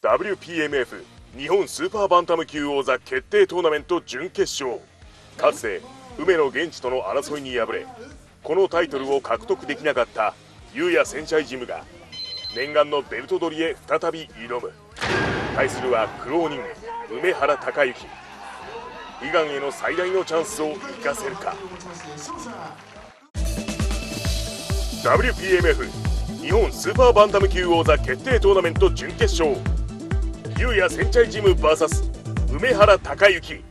WPMF 日本スーパーバンタム級王座決定トーナメント準決勝。かつて梅野源氏との争いに敗れ、このタイトルを獲得できなかったユウヤセンシャイジムが念願のベルト取りへ再び挑む。対するは苦労人梅原孝之。悲願への最大のチャンスを生かせるか。 WPMF 日本スーパーバンタム級王座決定トーナメント準決勝、ユウヤセンチャイジム VS 梅原孝之。